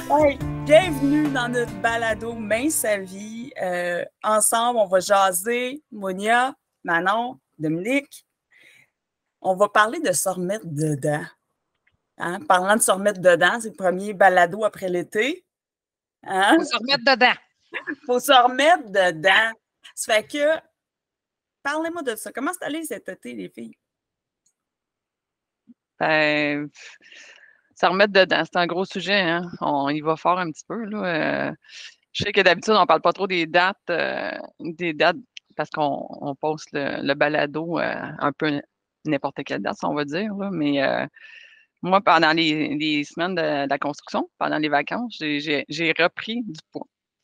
Hey, bienvenue dans notre balado Mince sa vie. Ensemble, on va jaser, Monia, Manon, Dominique. On va parler de se remettre dedans. Hein? Parlant de se remettre dedans, c'est le premier balado après l'été. Hein? Faut se remettre dedans. Faut se remettre dedans. Ça fait que, parlez-moi de ça. Comment c'est allé cet été, les filles? Ben, se remettre dedans, c'est un gros sujet, hein? On y va fort un petit peu, là. Je sais que d'habitude, on parle pas trop des dates parce qu'on poste le balado un peu n'importe quelle date, on va dire, là. Mais moi, pendant les semaines de la construction, pendant les vacances, j'ai repris du poids.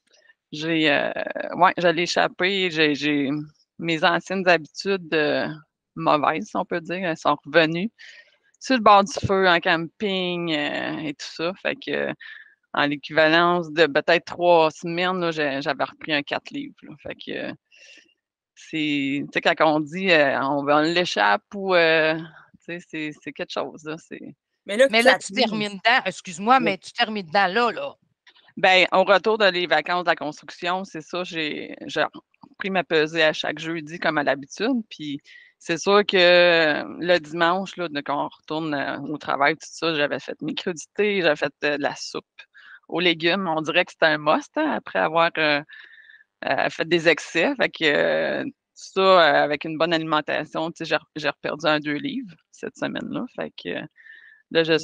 J'allais échapper, j'ai mes anciennes habitudes mauvaises, si on peut dire, elles sont revenues sur le bord du feu, en camping et tout ça. Fait que en l'équivalence de peut-être 3 semaines, là, j'avais repris un 4 livres. Là. Fait que c'est, tu sais, quand on dit on l'échappe ou, tu sais, c'est quelque chose. Là, Mais là, tu termines dedans. Excuse-moi, mais tu termines dedans là. Ben, au retour de les vacances de la construction, c'est ça, j'ai repris ma pesée à chaque jeudi comme à l'habitude. Puis c'est sûr que le dimanche, là, quand on retourne au travail, tout ça, j'avais fait mes crudités, j'avais fait de la soupe aux légumes. On dirait que c'était un must hein, après avoir fait des excès. Fait que tout ça, avec une bonne alimentation, tu sais, j'ai reperdu 2 livres cette semaine-là. Fait que là, je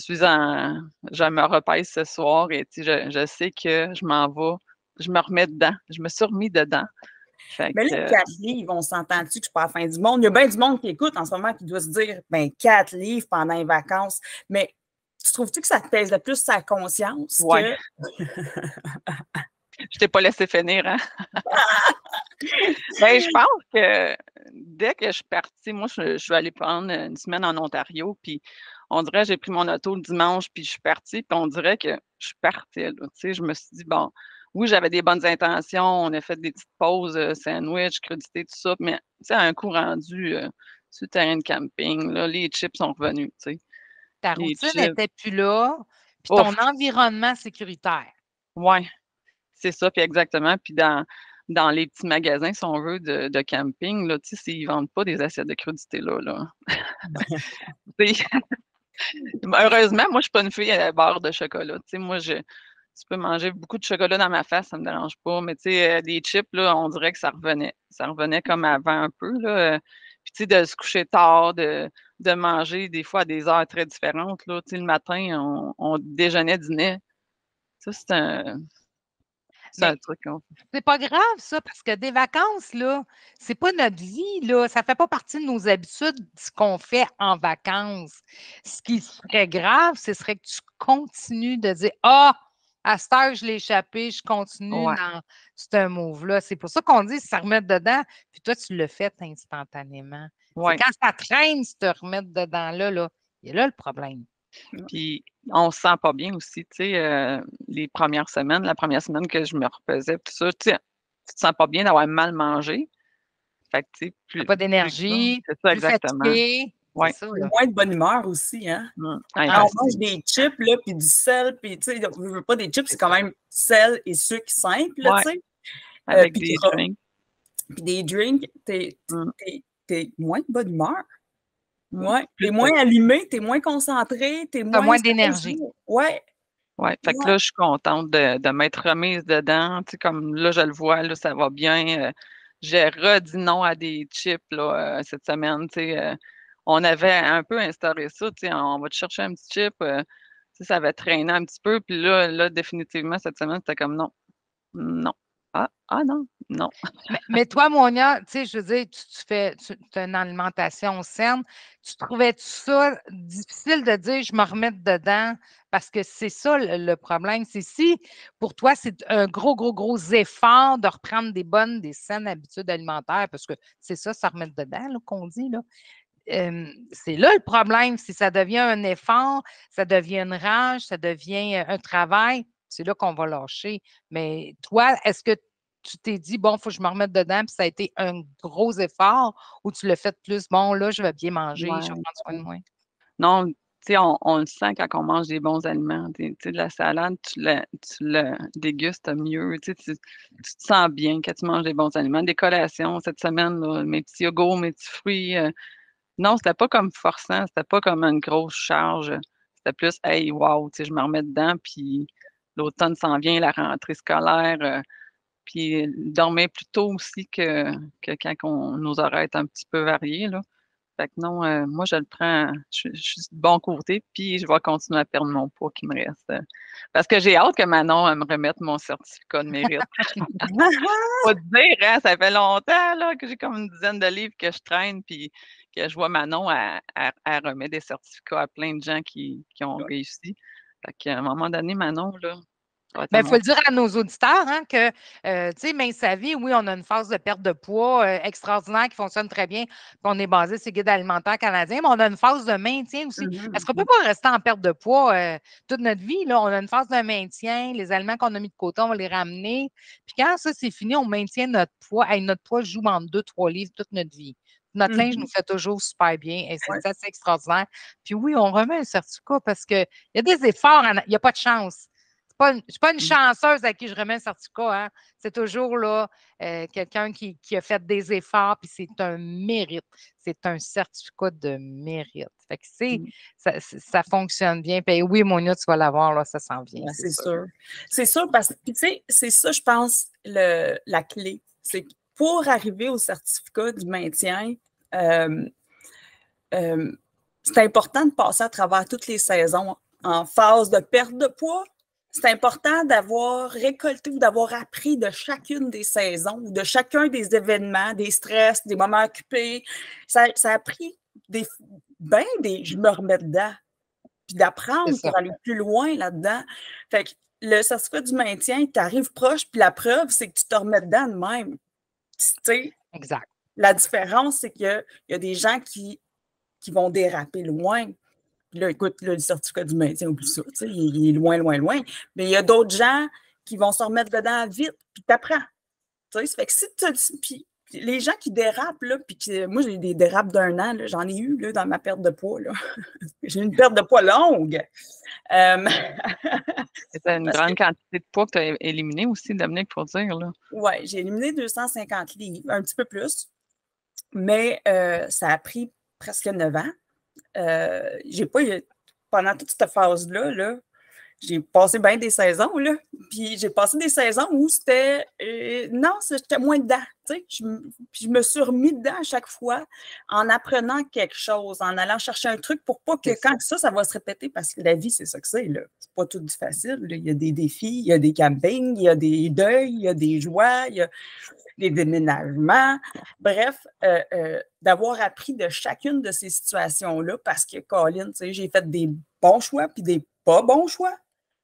me repèse ce soir et tu sais, je sais que je m'en vais, je me remets dedans. Je me suis remis dedans. Mais là, 4 livres, on s'entend-tu que je suis pas à la fin du monde? Il y a bien du monde qui écoute en ce moment qui doit se dire, ben 4 livres pendant les vacances. Mais tu trouves-tu que ça te pèse le plus sa conscience? Oui. Que... Je t'ai pas laissé finir, hein? Ben, je pense que dès que je suis partie, moi, je suis allée prendre une semaine en Ontario, puis on dirait que j'ai pris mon auto le dimanche, puis je suis partie, puis on dirait que je partais, là, tu sais, je me suis dit, bon, oui, j'avais des bonnes intentions, on a fait des petites pauses, sandwich, crudité, tout ça, mais, tu sais, à un coup rendu sur le terrain de camping, là, les chips sont revenus, tu sais. Ta routine n'était plus là, puis ton environnement sécuritaire. Oui, c'est ça, puis exactement, puis dans les petits magasins, si on veut, de camping, là, tu sais, ils vendent pas des assiettes de crudité là. Heureusement, moi, je suis pas une fille à la barre de chocolat. Tu sais, moi, tu peux manger beaucoup de chocolat dans ma face, ça me dérange pas. Mais tu sais, des chips, là, on dirait que ça revenait. Ça revenait comme avant un peu, là. Puis tu sais, de se coucher tard, de manger des fois à des heures très différentes, là. Tu sais, le matin, on déjeunait, dînait. Ça, c'est un truc qu'on fait. C'est pas grave, ça, parce que des vacances, là, c'est pas notre vie, là. Ça fait pas partie de nos habitudes, ce qu'on fait en vacances. Ce qui serait grave, ce serait que tu continues de dire ah, à cette heure, je l'ai échappé, je continue dans ce move-là. C'est pour ça qu'on dit se remettre dedans, puis toi, tu le fais instantanément. Ouais. C'est quand ça traîne, se te remettre dedans-là, là, il y a là le problème. Puis, on se sent pas bien aussi, tu sais, la première semaine que je me repesais, tout ça, tu sais, tu te sens pas bien d'avoir mal mangé. Fait que, tu sais, pas d'énergie, c'est ça, plus exactement. fatigué. Ouais. C'est ça, là. Moins de bonne humeur aussi, hein? Ouais, on mange des chips, là, puis du sel, puis tu sais, on veut pas des chips, c'est quand même sel et sucre simple, là, tu sais. Avec des drinks. Puis des drinks, t'es moins de bonne humeur. Ouais. T'es moins allumé, t'es moins concentré, t'es moins d'énergie. Ouais. Ouais. Fait que là, je suis contente de m'être remise dedans. Tu sais, comme là, je le vois, là, ça va bien. J'ai redit non à des chips, là, cette semaine. Tu sais, on avait un peu instauré ça. Tu sais, on va te chercher un petit chip. Tu sais, ça avait traîné un petit peu. Puis là, définitivement, cette semaine, c'était comme non. Non. Ah non. Mais toi, Monia, tu sais, je veux dire, tu as une alimentation saine. Tu trouvais-tu ça difficile de dire je me remets dedans? Parce que c'est ça le problème. C'est si pour toi, c'est un gros effort de reprendre des saines habitudes alimentaires, parce que c'est ça remettre dedans qu'on dit, là. C'est là le problème. Si ça devient un effort, ça devient une rage, ça devient un travail, c'est là qu'on va lâcher. Mais toi, est-ce que tu t'es dit, bon, il faut que je me remette dedans, puis ça a été un gros effort, ou tu l'as fait plus, bon, là, je vais bien manger, je vais prendre soin de moi? Non, sais, on le sent quand on mange des bons aliments. Tu sais, de la salade, tu la dégustes mieux. Tu sais, tu te sens bien quand tu manges des bons aliments. Des collations, cette semaine, là, mes petits yogourts, mes petits fruits. Non, c'était pas comme forçant, c'était pas comme une grosse charge. C'était plus, hey, wow, tu sais, je me remets dedans, puis l'automne s'en vient, la rentrée scolaire, puis dormir plus tôt aussi que quand nos horaires étaient un petit peu variés, là. Fait que non, moi, je le prends, je suis de bon côté, puis je vais continuer à perdre mon poids qui me reste. Parce que j'ai hâte que Manon elle me remette mon certificat de mérite. Faut te dire, hein, ça fait longtemps là, que j'ai comme une dizaine de livres que je traîne, puis que je vois Manon, elle remet des certificats à plein de gens qui ont réussi. Fait qu'à un moment donné, Manon, là, ça va être à Il faut mon le dire à nos auditeurs hein, que, tu sais, Mince Sa Vie, oui, on a une phase de perte de poids extraordinaire qui fonctionne très bien. Puis on est basé sur le guide alimentaire canadien, mais on a une phase de maintien aussi. Parce qu'on ne peut pas rester en perte de poids toute notre vie. Là. On a une phase de maintien. Les aliments qu'on a mis de côté, on va les ramener. Puis quand ça, c'est fini, on maintient notre poids. Hey, notre poids joue entre 2-3 livres toute notre vie. Notre linge nous fait toujours super bien et c'est assez extraordinaire. Puis oui, on remet un certificat parce qu'il y a des efforts, il n'y a pas de chance. Je ne suis pas une chanceuse à qui je remets un certificat. Hein. C'est toujours là quelqu'un qui a fait des efforts, puis c'est un mérite. C'est un certificat de mérite. Fait que ça fonctionne bien. Puis oui, Monia, tu vas l'avoir, là, ça s'en vient. Ouais, c'est sûr. C'est sûr parce que, tu sais, c'est ça, je pense, la clé. C'est que pour arriver au certificat du maintien, c'est important de passer à travers toutes les saisons en phase de perte de poids. C'est important d'avoir récolté ou d'avoir appris de chacune des saisons ou de chacun des événements, des stress, des moments occupés. Ça a pris je me remets dedans. Puis d'apprendre pour aller plus loin là-dedans. Fait que le certificat du maintien, tu arrives proche, puis la preuve, c'est que tu te remets dedans de même. Tu sais, exact. La différence, c'est qu'il y a des gens qui vont déraper loin. Là, écoute, là, le certificat du maintien, oublie ça, il est loin, loin, loin. Mais il y a d'autres gens qui vont se remettre dedans vite, puis t'apprends. Ça fait que si puis les gens qui dérapent, là, puis moi, j'ai des dérapes d'un an, là, j'en ai eu là, dans ma perte de poids. Là. J'ai une perte de poids longue. C'est une grande quantité de poids que tu as éliminé aussi, Dominique, pour dire. Oui, j'ai éliminé 250 livres, un petit peu plus. Mais ça a pris presque 9 ans. J'ai pas eu, pendant toute cette phase-là, j'ai passé bien des saisons, là. Puis j'ai passé des saisons où c'était non, j'étais moins dedans. Puis je me suis remis dedans à chaque fois en apprenant quelque chose, en allant chercher un truc pour pas que quand ça va se répéter, parce que la vie, c'est ça que c'est, là. C'est pas tout du facile. Là. Il y a des défis, il y a des campings, il y a des deuils, il y a des joies, il y a des déménagements. Bref, d'avoir appris de chacune de ces situations-là, parce que, Colin, j'ai fait des bons choix puis des pas bons choix.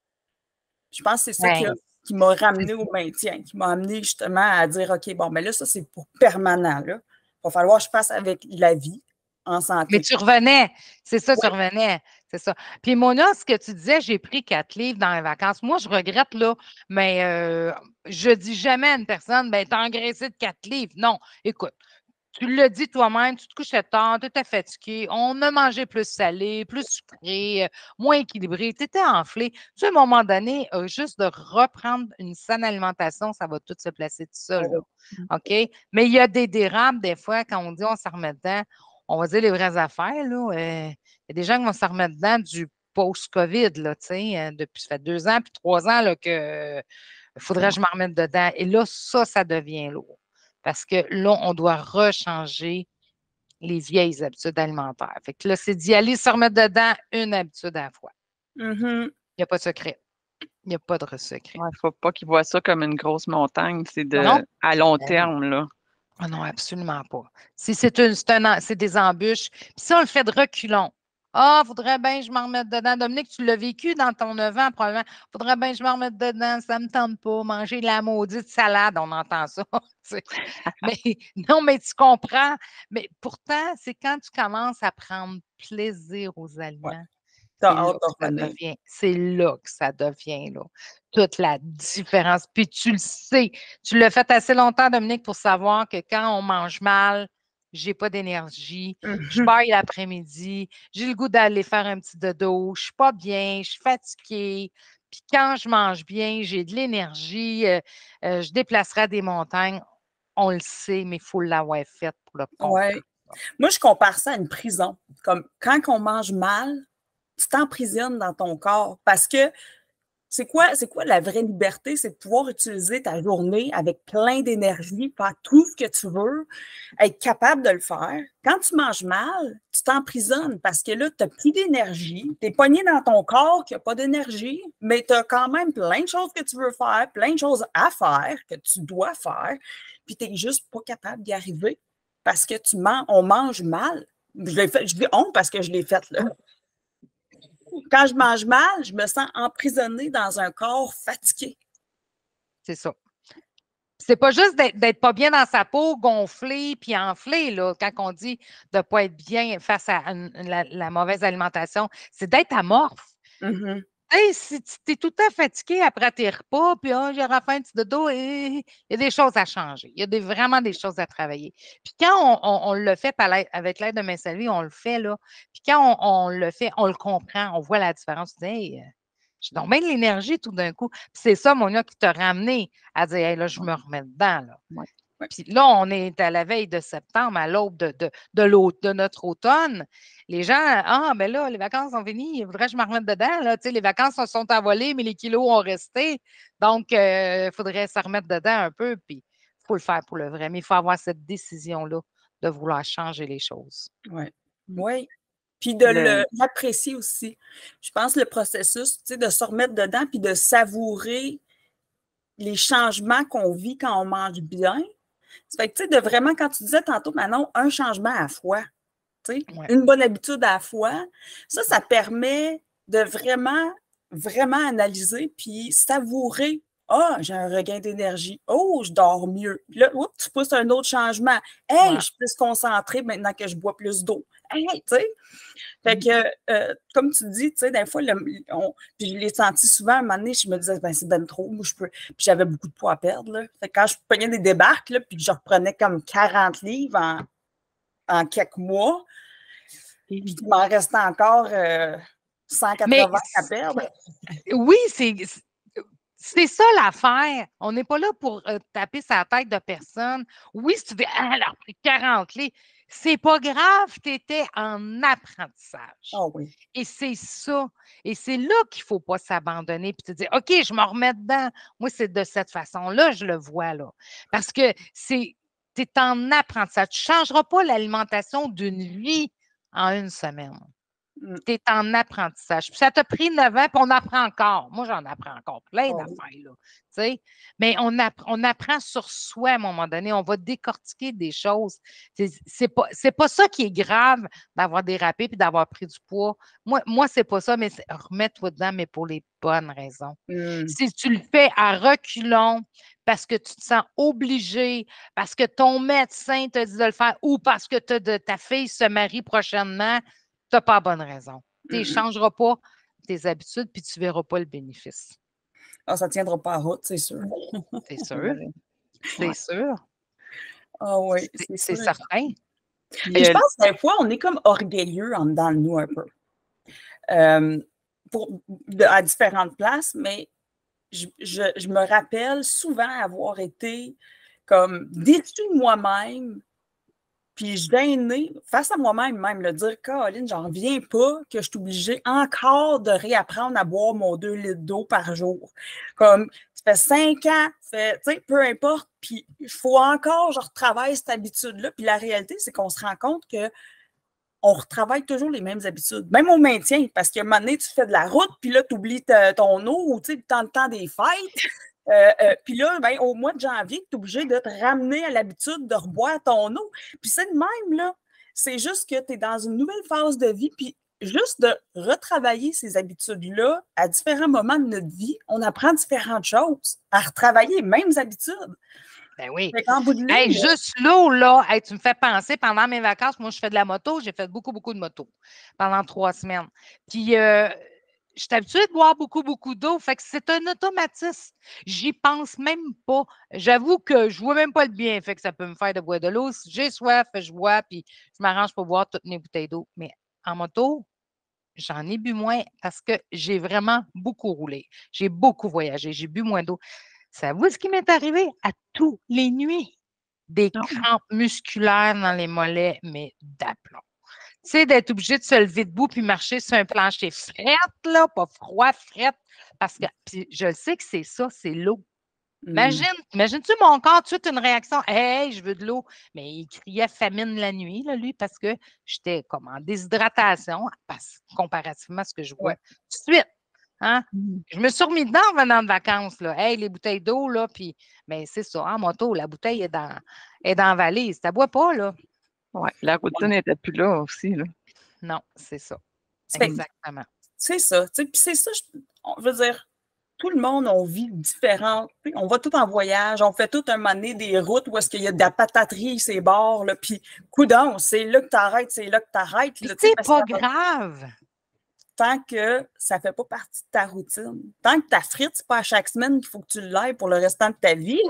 Je pense que c'est ça qui m'a ramené au maintien, qui m'a amené justement à dire, OK, bon, mais là, ça, c'est pour permanent. Là. Il va falloir que je fasse avec la vie en santé. Mais tu revenais, c'est ça, tu revenais, c'est ça. Puis Mona, ce que tu disais, j'ai pris 4 livres dans les vacances. Moi, je regrette, là, mais je dis jamais à une personne, ben, t'as engraissé de 4 livres. Non, écoute, tu l'as dit toi-même, tu te couchais tard, tu étais fatigué, on a mangé plus salé, plus sucré, moins équilibré, tu étais enflé. Tu sais, à un moment donné, juste de reprendre une saine alimentation, ça va tout se placer tout seul. Là. OK? Mais il y a des dérapes, des fois, quand on dit on s'en remet dedans, on va dire les vraies affaires. Là, il y a des gens qui vont s'en remettre dedans du post-COVID, là, tu sais, depuis ça fait 2 ans puis 3 ans là, que faudrait que je m'en remette dedans. Et là, ça devient lourd. Parce que là, on doit rechanger les vieilles habitudes alimentaires. Fait que là, c'est d'y aller se remettre dedans une habitude à la fois. Il n'y a pas de secret. Il n'y a pas de secret. Il ne faut pas qu'ils voient ça comme une grosse montagne. C'est à long terme, là. Oh non, absolument pas. Si c'est des embûches. Puis ça, on le fait de reculons. Ah, faudrait bien que je m'en remette dedans. Dominique, tu l'as vécu dans ton 9 ans, probablement. Faudrait bien que je m'en remette dedans. Ça ne me tente pas. Manger de la maudite salade, on entend ça. Mais non, mais tu comprends. Mais pourtant, c'est quand tu commences à prendre plaisir aux aliments. C'est là que ça devient là, toute la différence. Puis tu le sais. Tu l'as fait assez longtemps, Dominique, pour savoir que quand on mange mal, j'ai pas d'énergie, je Mhm. baille l'après-midi, j'ai le goût d'aller faire un petit dodo, je suis pas bien, je suis fatiguée. Puis quand je mange bien, j'ai de l'énergie, je déplacerai des montagnes. On le sait, mais il faut l'avoir fait pour le comprendre. Ouais. Moi, je compare ça à une prison. Comme quand on mange mal, tu t'emprisonnes dans ton corps parce que c'est quoi la vraie liberté? C'est de pouvoir utiliser ta journée avec plein d'énergie, faire tout ce que tu veux, être capable de le faire. Quand tu manges mal, tu t'emprisonnes parce que là, tu n'as plus d'énergie. Tu es pogné dans ton corps qui n'a pas d'énergie, mais tu as quand même plein de choses que tu veux faire, plein de choses à faire, que tu dois faire, puis tu n'es juste pas capable d'y arriver parce que on mange mal. Je l'ai fait, je dis on parce que je l'ai fait là. Quand je mange mal, je me sens emprisonnée dans un corps fatigué. C'est ça. C'est pas juste d'être pas bien dans sa peau, gonflé puis enflé, là, quand on dit de ne pas être bien face à la mauvaise alimentation, c'est d'être amorphe. Mhm. Hey, si tu es tout le temps fatigué après tes repas, puis j'aurai faim un petit dodo, il y a des choses à changer. Il y a vraiment des choses à travailler. Puis quand on le fait avec l'aide de Main Sylvie, on le fait, là. Puis quand on le fait, on le comprend, on voit la différence. Tu dis, hey, j'ai donc bien de l'énergie tout d'un coup. Puis c'est ça, Monia, qui t'a ramené à dire, hey, là, je me remets dedans, là. Ouais. Puis là, on est à la veille de septembre, à l'aube de notre automne. Les gens, ben là, les vacances sont finies, il faudrait que je me remette dedans. Là. Tu sais, les vacances se sont envolées, mais les kilos ont resté. Donc, il faudrait se remettre dedans un peu. Puis, il faut le faire pour le vrai. Mais il faut avoir cette décision-là de vouloir changer les choses. Oui. Oui. Puis de Le- l'apprécier aussi. Je pense le processus, tu sais, de se remettre dedans puis de savourer les changements qu'on vit quand on mange bien. Ça fait que, tu sais, de vraiment, quand tu disais tantôt, Manon, un changement à la fois, tu sais, Ouais. une bonne habitude à la fois, ça permet de vraiment, vraiment analyser puis savourer. Ah, j'ai un regain d'énergie. Oh, je dors mieux. Puis là, oups, tu pousses un autre changement. Hey, Ouais. je suis plus concentrée maintenant que je bois plus d'eau. Hey, tu sais. Fait que, comme tu dis, tu sais, des fois, puis je l'ai senti souvent, à un moment donné, je me disais, ben, c'est ben trop, moi, je peux. Puis j'avais beaucoup de poids à perdre, là. Fait que quand je prenais des débarques, là, puis que je reprenais comme 40 livres en quelques mois, puis qu'il m'en restait encore Mais 180 à perdre. oui, c'est ça l'affaire. On n'est pas là pour taper sa tête de personne. Oui, si tu dis, ah, elle a pris 40 livres, c'est pas grave, tu étais en apprentissage. Oh oui. Et c'est ça. Et c'est là qu'il ne faut pas s'abandonner puis te dire, OK, je me remets dedans. Moi, c'est de cette façon-là, je le vois là. Parce que tu es en apprentissage. Tu ne changeras pas l'alimentation d'une vie en une semaine. Mm. Tu es en apprentissage. Puis ça t'a pris 9 ans, puis on apprend encore. Moi, j'en apprends encore plein Oh, d'affaires, là. Tu sais? Mais on apprend sur soi à un moment donné. On va décortiquer des choses. C'est pas ça qui est grave d'avoir dérapé puis d'avoir pris du poids. Moi c'est pas ça, mais remets-toi dedans, mais pour les bonnes raisons. mm. Si tu le fais à reculons, parce que tu te sens obligé, parce que ton médecin te dit de le faire ou parce que ta fille se marie prochainement, tu n'as pas la bonne raison. Tu ne changeras pas tes habitudes puis tu ne verras pas le bénéfice. Ah, ça ne tiendra pas en route, c'est sûr. C'est sûr. C'est sûr. Ah oui, c'est C'est sûr. certain. Et je pense que des fois, on est comme orgueilleux en dedans de nous un peu. À différentes places, mais je me rappelle souvent avoir été comme déçue de moi-même, puis gênée face à moi-même même, le dire, Caroline, j'en reviens pas que je suis obligée encore de réapprendre à boire mon 2 litres d'eau par jour. Comme, ça fait 5 ans, tu sais, peu importe, puis il faut encore, je retravaille cette habitude-là, puis la réalité, c'est qu'on se rend compte que on retravaille toujours les mêmes habitudes, même au maintien, parce qu'à un moment donné, tu fais de la route, puis là, tu oublies ton eau, ou tu sais, le temps des fêtes. Puis là, ben, au mois de janvier, tu es obligé de te ramener à l'habitude de reboire ton eau. Puis c'est de même, là. C'est juste que tu es dans une nouvelle phase de vie, puis juste de retravailler ces habitudes-là à différents moments de notre vie, on apprend différentes choses, à retravailler les mêmes habitudes. Ben oui. En bout de ligne, hey, juste là, hey, tu me fais penser, pendant mes vacances, moi, je fais de la moto, j'ai fait beaucoup, beaucoup de moto pendant 3 semaines. Puis, je suis habituée de boire beaucoup, beaucoup d'eau. Fait que c'est un automatisme. J'y pense même pas. J'avoue que je vois même pas le bienfait que ça peut me faire de boire de l'eau. Si j'ai soif, je bois, puis je m'arrange pour boire toutes mes bouteilles d'eau. Mais en moto, j'en ai bu moins parce que j'ai vraiment beaucoup roulé. J'ai beaucoup voyagé. J'ai bu moins d'eau. Savez-vous ce qui m'est arrivé à tous les nuits? Des Non. crampes musculaires dans les mollets, mais d'aplomb. Tu sais, d'être obligé de se lever debout puis marcher sur un plancher frette, là, pas froid, frette. Parce que, puis je le sais que c'est ça, c'est l'eau. Imagines-tu mon corps, tout de suite une réaction, hey, je veux de l'eau. Mais il criait famine la nuit, là, lui, parce que j'étais comme en déshydratation, comparativement à ce que je vois Ouais. tout de suite. Hein? Je me suis remis dedans en venant de vacances. Là. Hey, les bouteilles d'eau, là, puis mais c'est ça, en moto, la bouteille est dans la valise. Tu ne bois pas, là. Ouais, la routine n'était plus là aussi. Là. Non, c'est ça. Fait que Exactement. c'est ça. Puis c'est ça, je veux dire, tout le monde, on vit différent. On va tout en voyage, on fait tout un moment donné des routes où est-ce qu'il y a de la pataterie, ces bords, là, puis coudonc, c'est là que t'arrêtes, c'est là que t'arrêtes. Puis là, c'est parce pas que grave. tant que ça fait pas partie de ta routine, tant que ta frite, c'est pas à chaque semaine qu'il faut que tu l'ailles pour le restant de ta vie.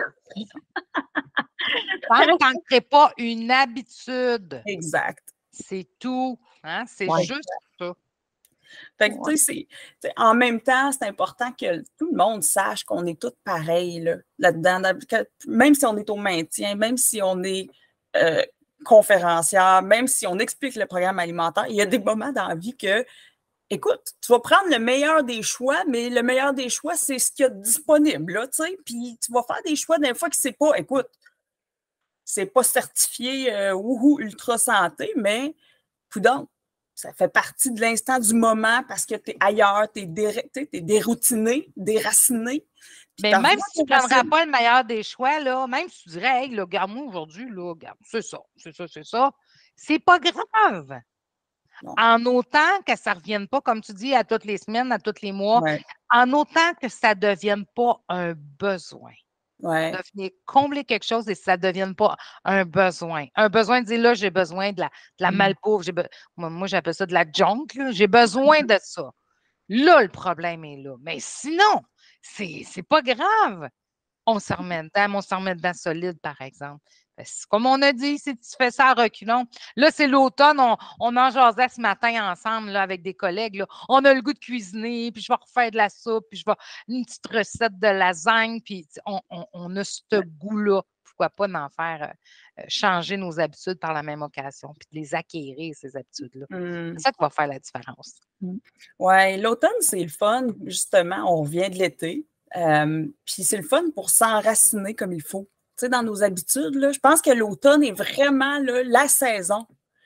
Tant que t'en crées pas une habitude. Exact. C'est tout. Hein? C'est Ouais. juste ça. Fait que, tu sais, en même temps, c'est important que tout le monde sache qu'on est tous pareils là-dedans. Même si on est au maintien, même si on est conférencière, même si on explique le programme alimentaire, il y a des moments dans la vie que, écoute, tu vas prendre le meilleur des choix, mais le meilleur des choix, c'est ce qu'il y a de disponible, là, tu sais. Puis tu vas faire des choix des fois que c'est pas, écoute, c'est pas certifié wouhou ultra santé, mais coudonc, ça fait partie de l'instant du moment parce que tu es ailleurs, tu es déroutiné, déraciné. Mais même si tu ne prendras pas le meilleur des choix, là, même si tu dirais, hey, regarde-moi aujourd'hui, là, regarde, c'est ça, c'est pas grave. Non. En autant que ça ne revienne pas, comme tu dis, à toutes les semaines, à tous les mois, Ouais. en autant que ça ne devienne pas un besoin. Ouais. De venir combler quelque chose et que ça ne devienne pas un besoin. Un besoin de dire, là, j'ai besoin de la malbouffe. Moi, j'appelle ça de la junk. J'ai besoin de ça. Là, le problème est là. Mais sinon, c'est pas grave. On s'en remet dedans, mais on s'en remet dedans solide, par exemple. Comme on a dit, si tu fais ça à reculons, là, c'est l'automne, on en jasait ce matin ensemble là, avec des collègues. Là. On a le goût de cuisiner, puis je vais refaire de la soupe, puis je vais une petite recette de lasagne, puis on a ce goût-là. Pourquoi pas d'en faire changer nos habitudes par la même occasion, puis de les acquérir, ces habitudes-là. C'est ça qui va faire la différence. Oui, l'automne, c'est le fun. Justement, on revient de l'été. Puis c'est le fun pour s'enraciner comme il faut. Tu sais, dans nos habitudes, là, je pense que l'automne est vraiment là, la saison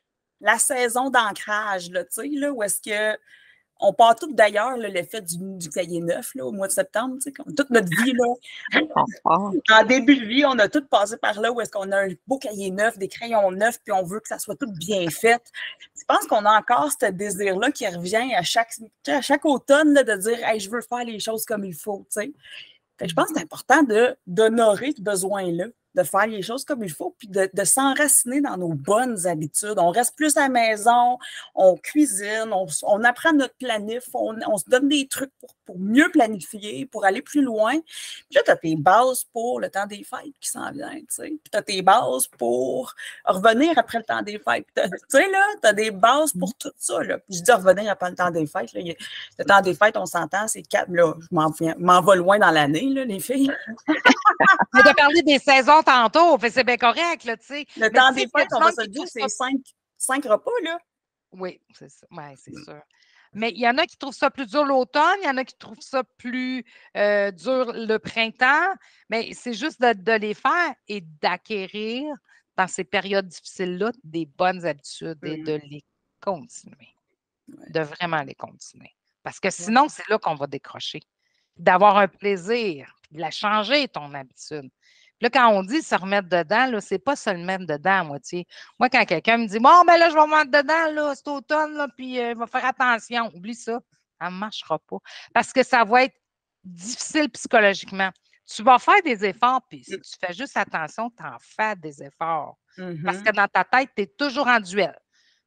d'ancrage, là, tu sais, là, où est-ce que on part tout d'ailleurs l'effet du cahier neuf là, au mois de septembre, tu sais, toute notre vie, là, en début de vie, on a tout passé par là où est-ce qu'on a un beau cahier neuf, des crayons neufs, puis on veut que ça soit tout bien fait. Je pense qu'on a encore ce désir-là qui revient à chaque automne là, de dire hey, je veux faire les choses comme il faut. Tu sais. Fait que je pense que c'est important d'honorer ce besoin-là, de faire les choses comme il faut, puis de s'enraciner dans nos bonnes habitudes. On reste plus à la maison, on cuisine, on apprend notre planif, on se donne des trucs pour mieux planifier, pour aller plus loin. Puis là, tu as tes bases pour le temps des fêtes qui s'en vient, tu sais. Puis tu as tes bases pour revenir après le temps des fêtes. Tu sais, là, tu as des bases pour tout ça, là. Puis je dis revenir après le temps des fêtes, là. Le temps des fêtes, on s'entend, c'est 4, là, je m'en vais loin dans l'année, là, les filles. On a parlé des saisons tantôt, c'est bien correct, là, tu sais. Le temps des fêtes, on va se le dire, c'est 5 repas, là. Oui, c'est ça. Oui, c'est sûr. Mais il y en a qui trouvent ça plus dur l'automne, il y en a qui trouvent ça plus dur le printemps, mais c'est juste de les faire et d'acquérir dans ces périodes difficiles-là des bonnes habitudes et de les continuer. Ouais. De vraiment les continuer. Parce que sinon, c'est là qu'on va décrocher. D'avoir un plaisir, de la changer, ton habitude. Puis là, quand on dit se remettre dedans, ce n'est pas se le mettre dedans à moitié. Moi, quand quelqu'un me dit bon, ben là, je vais me mettre dedans, là, cet automne, là, puis je vais faire attention, oublie ça, ça ne marchera pas. Parce que ça va être difficile psychologiquement. Tu vas faire des efforts, puis si tu fais juste attention, tu en fais des efforts. Parce que dans ta tête, tu es toujours en duel.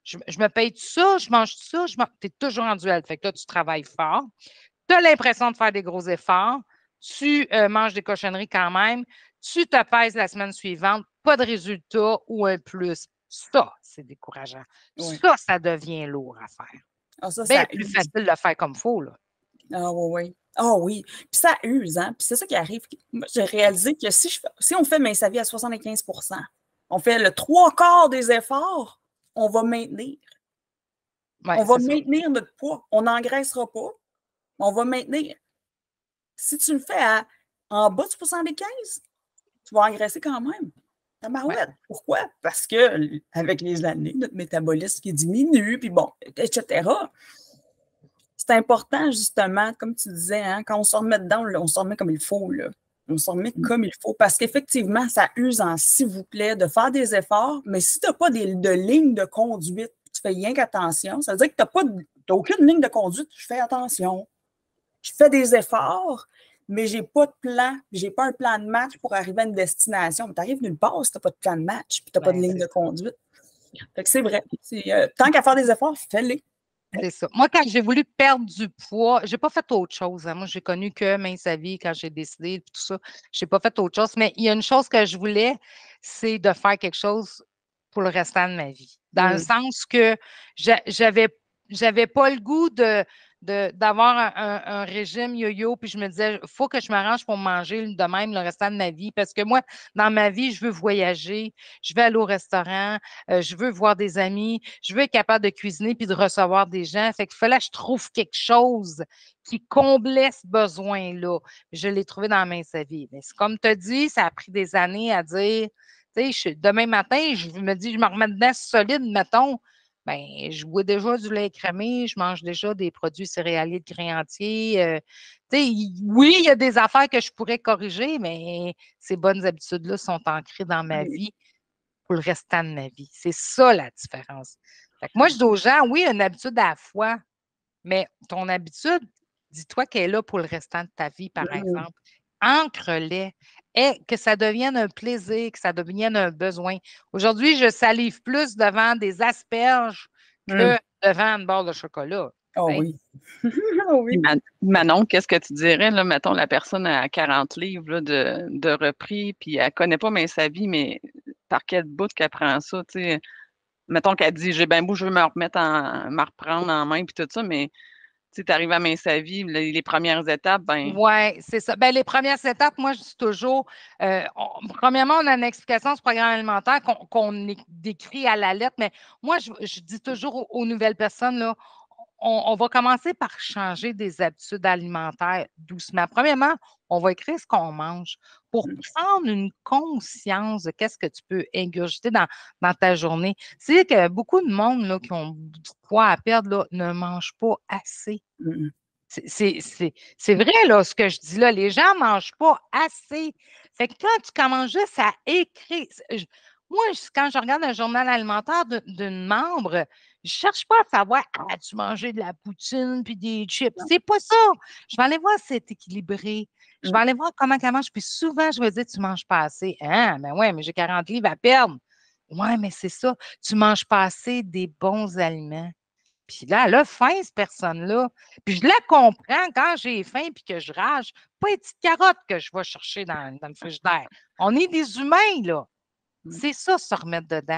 Je me paye tout ça, je mange tout ça, tu es toujours en duel. Fait que là, tu travailles fort. Tu as l'impression de faire des gros efforts. Tu manges des cochonneries quand même. Tu te pèses la semaine suivante, pas de résultat ou un plus. Ça, c'est décourageant. Oui. Ça devient lourd à faire. Ah, ça Bien plus use. facile de le faire comme il faut, là. Ah oui, oui. Ah oui. Puis ça use, hein. Puis c'est ça qui arrive. Moi, j'ai réalisé que si on fait Mince à vie à 75 on fait le 3/4 des efforts, on va maintenir. Ouais, on va c'est ça. maintenir notre poids. On n'engraissera pas, mais on va maintenir. Si tu le fais en bas de 75, tu vas engraisser quand même. Tabarouette. Ouais. Pourquoi? Parce que avec les années, notre métabolisme qui diminue, puis bon, etc. C'est important, justement, comme tu disais, hein, quand on se remet dedans, on se remet comme il faut. Là. On se remet comme il faut. Parce qu'effectivement, ça use en s'il vous plaît de faire des efforts, mais si tu n'as pas de ligne de conduite, tu fais rien qu'attention, ça veut dire que tu n'as aucune ligne de conduite, je fais attention. Je fais des efforts, mais je n'ai pas de plan, je n'ai pas un plan de match pour arriver à une destination. Tu arrives nulle part si tu n'as pas de plan de match, puis tu n'as pas de ligne de conduite. Fait que c'est vrai. Tant qu'à faire des efforts, fais-les. C'est ça. Moi, quand j'ai voulu perdre du poids, je n'ai pas fait autre chose. Hein. Moi, j'ai connu que Mince à vie quand j'ai décidé, tout ça. Je n'ai pas fait autre chose. Mais il y a une chose que je voulais, c'est de faire quelque chose pour le restant de ma vie. Dans le sens que j'avais pas le goût d'avoir un régime yo-yo, puis je me disais, il faut que je m'arrange pour manger de même le restant de ma vie. Parce que moi, dans ma vie, je veux voyager, je veux aller au restaurant, je veux voir des amis, je veux être capable de cuisiner puis de recevoir des gens. Fait qu'il fallait que je trouve quelque chose qui comblait ce besoin-là. Je l'ai trouvé dans Mince à vie. Mais c'est comme tu as dit, ça a pris des années à dire, tu sais, demain matin, je me dis, je me remets dedans solide, mettons. Ben, je bois déjà du lait écrémé, je mange déjà des produits céréaliers de grains entiers. Oui, il y a des affaires que je pourrais corriger, mais ces bonnes habitudes-là sont ancrées dans ma vie pour le restant de ma vie. C'est ça la différence. Fait que moi, je dis aux gens, oui, une habitude à la fois, mais ton habitude, dis-toi qu'elle est là pour le restant de ta vie, par exemple. Ancre-les et que ça devienne un plaisir, que ça devienne un besoin. Aujourd'hui, je salive plus devant des asperges que devant une barre de chocolat. Oh Hein? oui. Oh oui. Manon, qu'est-ce que tu dirais, là, mettons, la personne à 40 livres là, de repris, puis elle ne connaît pas mais sa vie, mais par quel bout qu'elle prend ça, tu sais? Mettons qu'elle dit, j'ai bien beau, je veux me reprendre en main, puis tout ça, mais tu arrives à Mince à vie, les premières étapes, ben. Oui, c'est ça. Ben, les premières étapes, moi, je dis toujours, premièrement, on a une explication du programme alimentaire qu'on décrit à la lettre, mais moi, je dis toujours aux nouvelles personnes, là, on va commencer par changer des habitudes alimentaires doucement. Premièrement, on va écrire ce qu'on mange pour prendre une conscience de qu'est-ce que tu peux ingurgiter dans ta journée. C'est que beaucoup de monde là, qui ont du poids à perdre là, ne mangent pas assez. C'est vrai, là, ce que je dis là. Les gens ne mangent pas assez. Fait que quand tu commences juste à écrire. Moi, quand je regarde un journal alimentaire d'une membre, je ne cherche pas à savoir as-tu mangé de la poutine puis des chips. C'est pas ça. Je vais aller voir si c'est équilibré. Je vais aller voir comment elle mange. Puis souvent, je vais dire tu ne manges pas assez. Hein? Ben ouais, mais j'ai 40 livres à perdre. Ouais, mais c'est ça. Tu ne manges pas assez des bons aliments. Puis là, elle a faim, cette personne-là. Puis je la comprends quand j'ai faim puis que je rage. Pas une petite carotte que je vais chercher dans le frigidaire. On est des humains, là. C'est ça, se remettre dedans.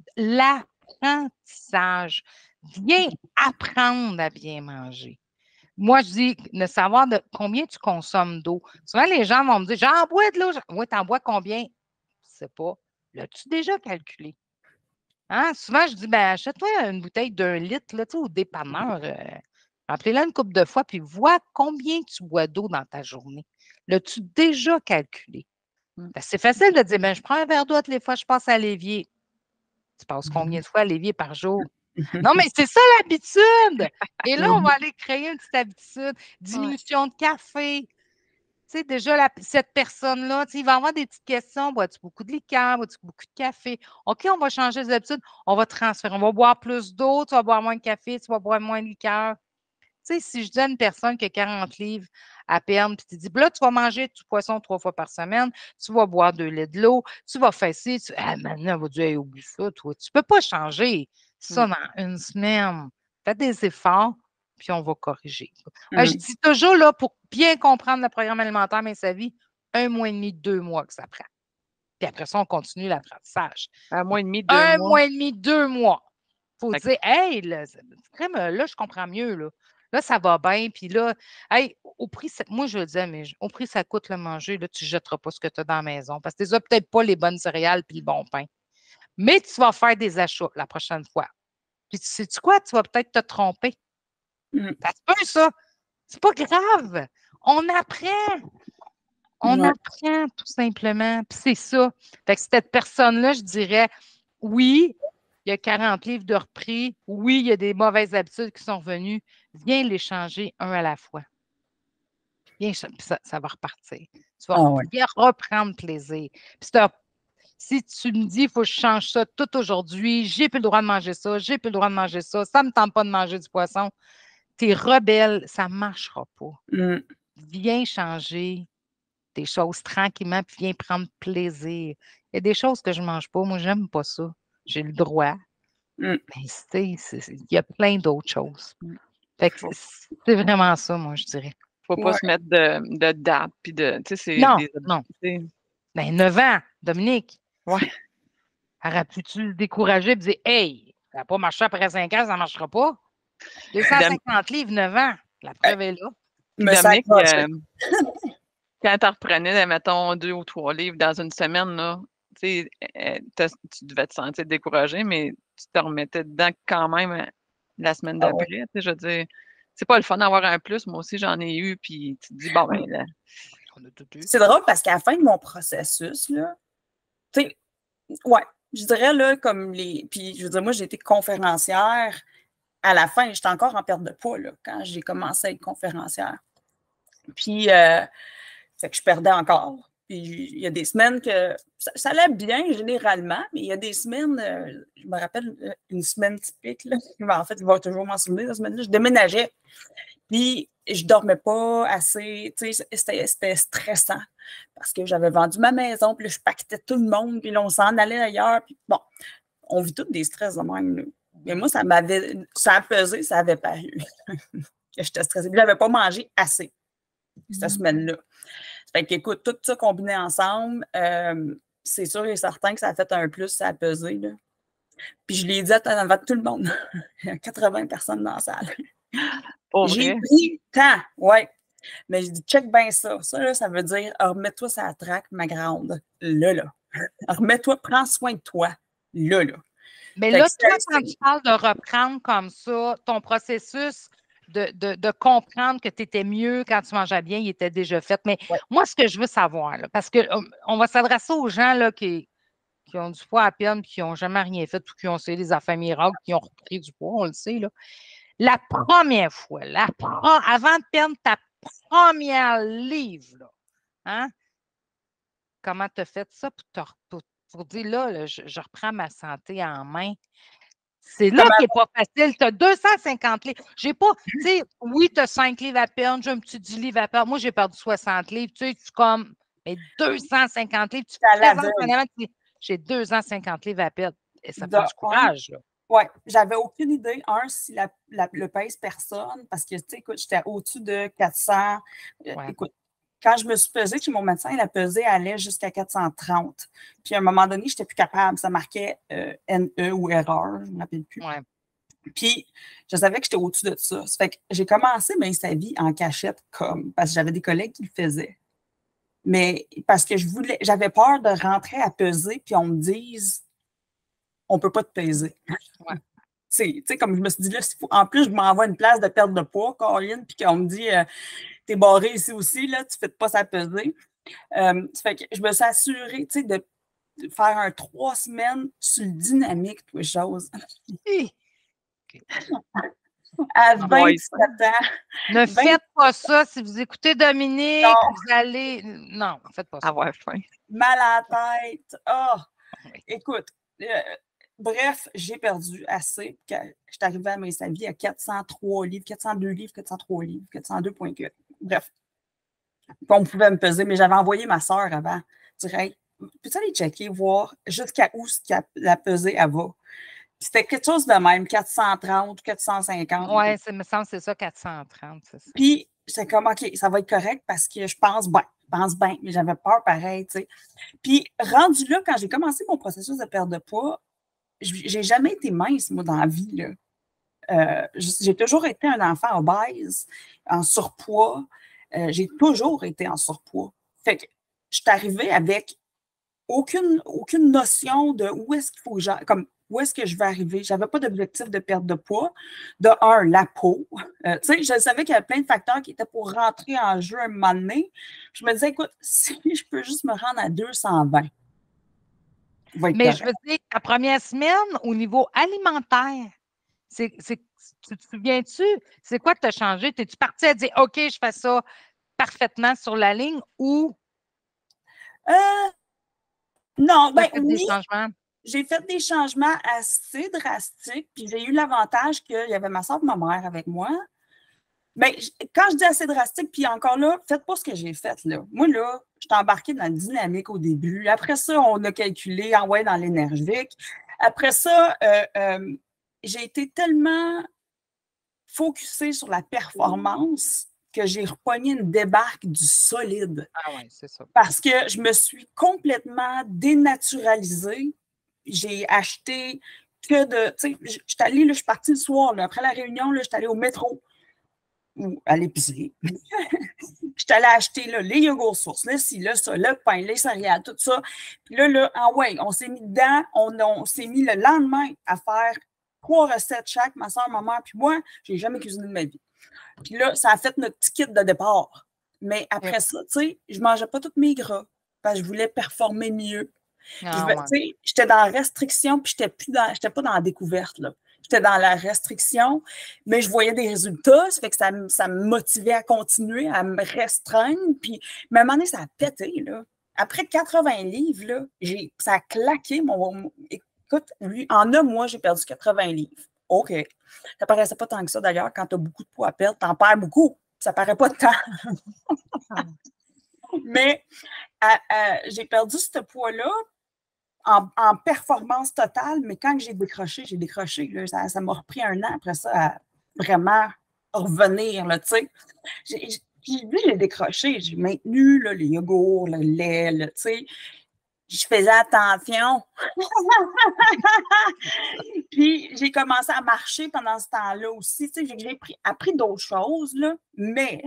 L'apprentissage. Bien apprendre à bien manger. Moi, je dis de savoir de combien tu consommes d'eau. Souvent, les gens vont me dire j'en bois de l'eau. Oui, t'en bois combien? Je ne sais pas. L'as-tu déjà calculé? Hein? Souvent, je dis, ben, achète-toi une bouteille d'1 litre là, au dépanneur. Remplis-la une couple de fois, puis vois combien tu bois d'eau dans ta journée. L'as-tu déjà calculé? C'est facile de dire, ben, je prends un verre d'eau toutes les fois que je passe à l'évier. Tu passes combien de fois à l'évier par jour? Non, mais c'est ça l'habitude! Et là, on va aller créer une petite habitude. Diminution de café. Tu sais, déjà, cette personne-là, il va avoir des petites questions. Bois-tu beaucoup de liqueur? Bois-tu beaucoup de café? OK, on va changer les habitudes. On va transférer. On va boire plus d'eau. Tu vas boire moins de café. Tu vas boire moins de liqueur. Tu sais, si je dis à une personne qui a 40 livres à perdre, puis tu dis, là, tu vas manger du poisson 3 fois par semaine, tu vas boire 2 litres d'eau, tu vas faire ci, maintenant, elle va dire, hey, oublie ça, toi. Tu ne peux pas changer. Ça, dans une semaine, faites des efforts, puis on va corriger. Mm. Je dis toujours, là, pour bien comprendre le programme alimentaire Mince sa vie, 1 mois et demi, 2 mois que ça prend. Puis après ça, on continue l'apprentissage. 1 mois et demi, 2 1 mois. mois et demi, 2 mois. Il faut Fait que- dire, hey, là, là, je comprends mieux. Là, ça va bien. Puis là, hey, au prix, moi, je le disais, mais au prix, ça coûte le manger. Là, tu ne jetteras pas ce que tu as dans la maison parce que tu n'as peut-être pas les bonnes céréales puis le bon pain. Mais tu vas faire des achats la prochaine fois. Puis tu sais-tu quoi? Tu vas peut-être te tromper. Mm. Ça se peut, ça. C'est pas grave. On apprend. On Ouais. apprend tout simplement. Puis c'est ça. Fait que cette personne-là, je dirais, oui, il y a 40 livres de repris. Oui, il y a des mauvaises habitudes qui sont revenues. Viens les changer un à la fois. Viens, puis ça va repartir. Tu vas Ah ouais. bien reprendre plaisir. Puis si tu me dis, il faut que je change ça tout aujourd'hui, j'ai plus le droit de manger ça, j'ai plus le droit de manger ça, ça ne me tente pas de manger du poisson, tu es rebelle, ça ne marchera pas. Mm. Viens changer des choses tranquillement, puis viens prendre plaisir. Il y a des choses que je ne mange pas. Moi, je n'aime pas ça. J'ai le droit. Mm. Mais il y a plein d'autres choses. Mm. Fait que c'est vraiment ça, moi, je dirais. Faut pas Ouais. se mettre de date, puis de, tu sais, c'est Non, des non. habitudes. Ben, 9 ans, Dominique. Ouais. Aurais-tu te décourager et dire, hey, ça n'a pas marché après 5 ans, ça ne marchera pas? 250 livres, 9 ans. La preuve est là. Puis Me Dominique, s'accrocher. quand tu reprenais, mettons, 2 ou 3 livres dans une semaine, là, tu sais, tu devais te sentir découragé, mais tu te remettais dedans quand même la semaine Ah d'après. ouais. Tu sais, je veux dire, c'est pas le fun d'avoir un plus. Moi aussi, j'en ai eu, puis tu te dis, bon, ben, là, On a tout eu. C'est drôle parce qu'à la fin de mon processus, là, tu sais, ouais, je dirais, là, comme les. Puis, je veux dire, moi, j'ai été conférencière. À la fin, j'étais encore en perte de poids, là, quand j'ai commencé à être conférencière. Puis, c'est que je perdais encore. Puis, il y a des semaines que ça allait bien, généralement, mais il y a des semaines, je me rappelle une semaine typique, là, en fait, il va toujours m'en souvenir, la semaine-là, je déménageais. Puis, je dormais pas assez. Tu sais, c'était stressant parce que j'avais vendu ma maison, puis là, je pactais tout le monde, puis là, on s'en allait ailleurs. Puis bon, on vit tous des stress de même, là. Mais moi, ça a pesé, ça avait paru. J'étais stressée. Puis, j'avais pas mangé assez cette semaine-là. Fait qu'écoute, tout ça combiné ensemble, c'est sûr et certain que ça a fait un plus, ça a pesé, là. Puis, je l'ai dit devant tout le monde. Il y a 80 personnes dans la salle. pour J'ai vrai. pris le temps, ouais. Mais je dis, check bien ça. Ça, là, ça veut dire, remets-toi sur la traque, ma grande. Là. Remets-toi, prends soin de toi. Là. Mais Fait là, que toi, quand tu parles de reprendre comme ça, ton processus de comprendre que tu étais mieux quand tu mangeais bien, il était déjà fait. Mais ouais. moi, ce que je veux savoir, là, parce qu'on va s'adresser aux gens là, qui ont du poids à peine, qui n'ont jamais rien fait, ou qui ont essayé des affaires miracles, qui ont repris du poids, on le sait. Là. La première fois, avant de perdre ta première livre, là, hein, comment tu as fait ça pour dire là, je reprends ma santé en main? C'est là qui n'est pas facile. Tu as 250 livres. J'ai pas, tu sais, oui, tu as 5 livres à perdre, j'ai un petit 10 livres à perdre. Moi, j'ai perdu 60 livres. Tu sais, tu comme, mais 250 livres, tu te présentes en avant, tu dis, j'ai 250 livres à perdre. Et ça prend du courage, là. Oui, j'avais aucune idée, si le pèse personne, parce que, tu sais, écoute, j'étais au-dessus de 400. Ouais. Écoute, quand je me suis pesée chez mon médecin, la pesée allait jusqu'à 430. Puis à un moment donné, je n'étais plus capable. Ça marquait NE ou erreur, je ne me rappelle plus. Ouais. Puis je savais que j'étais au-dessus de ça. Ça fait que j'ai commencé sa vie en cachette parce que j'avais des collègues qui le faisaient. Mais parce que j'avais peur de rentrer à peser, puis on me dise on ne peut pas te peser. Ouais. Tu sais, comme je me suis dit, là, en plus, je m'envoie une place de perte de poids, Caroline, puis qu'on me dit, t'es barré ici aussi, là, tu ne fais pas ça peser. Ça fait que je me suis assurée, tu sais, de faire un 3 semaines sur le dynamique, toutes les choses. À 27 ans. Ne faites pas ça. Si vous écoutez Dominique, non. vous allez. Non, ne faites pas ça. Avoir faim. Mal à la tête. Écoute, bref, j'ai perdu assez. Je suis arrivée à sa vie à 403 livres, 402 livres, 403 livres, 402,4. Bref. Puis on pouvait me peser, mais j'avais envoyé ma soeur avant. Je dirais, peux-tu aller checker, voir jusqu'à où la pesée elle va? C'était quelque chose de même, 430 ou 450. Oui, il me semble que c'est ça, 430, c'est ça. Puis, c'est comme, OK, ça va être correct parce que je pense bien, mais j'avais peur pareil, tu sais. Puis, rendu là, quand j'ai commencé mon processus de perte de poids, j'ai jamais été mince, moi, dans la vie, là. J'ai toujours été un enfant obèse, en surpoids. J'ai toujours été en surpoids. Fait que je suis arrivée avec aucune notion de où est-ce qu'il faut que comme où est-ce que je vais arriver. Je n'avais pas d'objectif de perte de poids. De un, la peau. Tu sais, je savais qu'il y avait plein de facteurs qui étaient pour rentrer en jeu un moment donné. Je me disais, écoute, si je peux juste me rendre à 220. Mais je veux dire, la première semaine, au niveau alimentaire, tu te souviens-tu? C'est quoi que tu as changé? T'es-tu parti à dire, OK, je fais ça parfaitement sur la ligne ou? Non, ben des changements? J'ai fait des changements assez drastiques, puis j'ai eu l'avantage qu'il y avait ma soeur et ma mère avec moi. Mais quand je dis assez drastique, puis encore là, faites pas ce que j'ai fait, là. Moi, là, je suis embarquée dans la dynamique au début. Après ça, on a calculé, dans l'énergique. Après ça, j'ai été tellement focusée sur la performance que j'ai repogné une débarque du solide. Ah oui, c'est ça. Parce que je me suis complètement dénaturalisée. J'ai acheté que de. Tu sais, je suis allée, là, je suis partie le soir, là, après la réunion, là, je suis allée au métro ou à l'épicerie. Je suis allée acheter là, les yogourts sources, le ci, le ça, le pain, les céréales, tout ça. Puis là, on s'est mis dedans, on s'est mis le lendemain à faire 3 recettes chaque, ma soeur, ma mère, puis moi, je n'ai jamais cuisiné de ma vie. Puis là, ça a fait notre petit kit de départ. Mais après ça, tu sais, je ne mangeais pas tous mes gras parce que je voulais performer mieux. J'étais dans la restriction, puis je n'étais pas dans la découverte, là. J'étais dans la restriction, mais je voyais des résultats, ça fait que ça me motivait à continuer, à me restreindre. Puis, mais à un moment donné, ça a pété, là. Après 80 livres, là, ça a claqué. Écoute, en un mois, j'ai perdu 80 livres. OK. Ça paraissait pas tant que ça, d'ailleurs. Quand tu as beaucoup de poids à perdre, tu en perds beaucoup. Ça paraît pas de temps. Mais j'ai perdu ce poids-là en performance totale, mais quand j'ai décroché. Là, ça m'a repris un an après ça à vraiment revenir, là, tu sais. J'ai décroché, j'ai maintenu là, les yogourts, le lait, là, tu sais. Je faisais attention. Puis j'ai commencé à marcher pendant ce temps-là aussi. Tu sais, j'ai appris d'autres choses, là, mais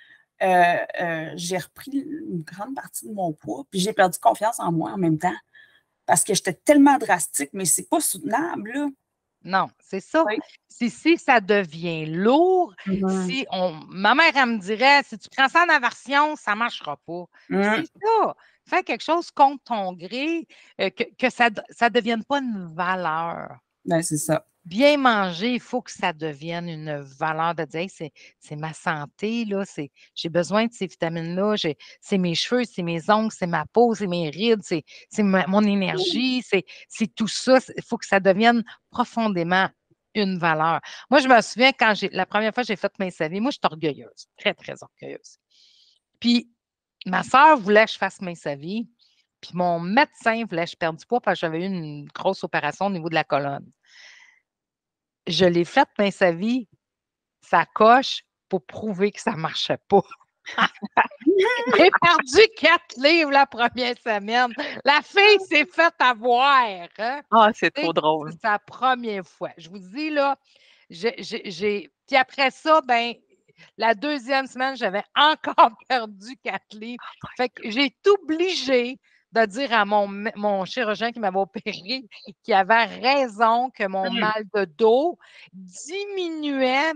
j'ai repris une grande partie de mon poids, puis j'ai perdu confiance en moi en même temps. Parce que j'étais tellement drastique, mais c'est pas soutenable, là. Non, c'est ça. Oui. Si ça devient lourd, ma mère, elle me dirait, si tu prends ça en aversion, ça ne marchera pas. C'est ça. Fais quelque chose contre ton gré, que ça ne devienne pas une valeur. Ben, c'est ça. Bien manger, il faut que ça devienne une valeur de dire, hey, c'est ma santé, là, j'ai besoin de ces vitamines-là, c'est mes cheveux, c'est mes ongles, c'est ma peau, c'est mes rides, c'est mon énergie, c'est tout ça. Il faut que ça devienne profondément une valeur. Moi, je me souviens quand la première fois que j'ai fait Mince à vie, moi, je suis orgueilleuse, très, très orgueilleuse. Puis, ma soeur voulait que je fasse Mince à vie, puis mon médecin voulait que je perde du poids parce que j'avais eu une grosse opération au niveau de la colonne. Je l'ai faite, Mince à vie, ça coche pour prouver que ça ne marchait pas. J'ai perdu 4 livres la première semaine. La fille s'est faite avoir. Hein? Ah, c'est trop drôle. C'est la première fois. Je vous dis, là, puis après ça, ben, la deuxième semaine, j'avais encore perdu 4 livres. Fait que j'ai été obligée de dire à mon chirurgien qui m'avait opéré qu'il avait raison que mon mal de dos diminuait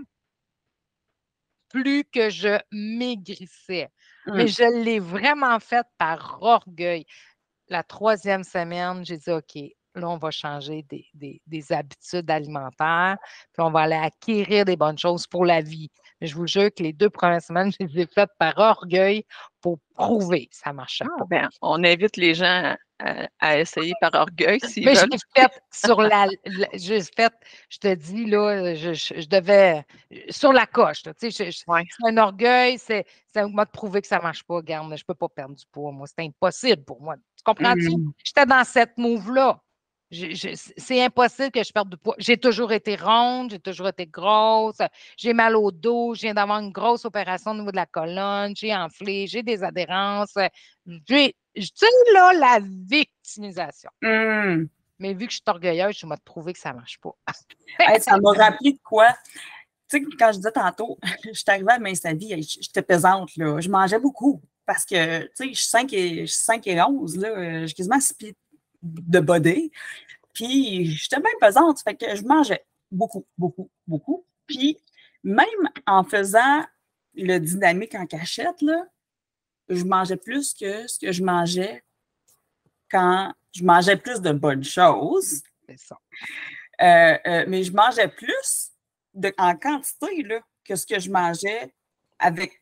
plus que je maigrissais. Mais je l'ai vraiment fait par orgueil. La troisième semaine, j'ai dit, OK, là, on va changer des habitudes alimentaires, puis on va aller acquérir des bonnes choses pour la vie. Mais je vous jure que les 2 premières semaines, je les ai faites par orgueil pour prouver que ça ne marchait pas. Ben, on invite les gens à essayer par orgueil s'ils veulent. Mais j'ai fait sur je te dis, là, je devais, sur la coche, là, tu sais, c'est un orgueil, c'est moi de prouver que ça ne marche pas, regarde, je ne peux pas perdre du poids, moi, c'est impossible pour moi. Tu comprends-tu? J'étais dans cette move-là. C'est impossible que je perde du poids. J'ai toujours été ronde, j'ai toujours été grosse, j'ai mal au dos, je viens d'avoir une grosse opération au niveau de la colonne, j'ai enflé, j'ai des adhérences. Tu sais, là, la victimisation. Mais vu que je suis orgueilleuse, je vais te prouver que ça ne marche pas. Hey, ça m'a rappelé de quoi? Tu sais, quand je disais tantôt, je suis arrivée à Main-Sa-Vie, j'étais pesante, là. Je mangeais beaucoup parce que, tu sais, je suis 5 et 11, là. J'ai quasiment 6 pieds de body. Puis, j'étais bien pesante. Fait que je mangeais beaucoup, beaucoup, beaucoup. Puis, même en faisant le dynamique en cachette, là, je mangeais plus que ce que je mangeais quand je mangeais plus de bonnes choses. C'est ça. Mais je mangeais plus en quantité là, que ce que je mangeais avec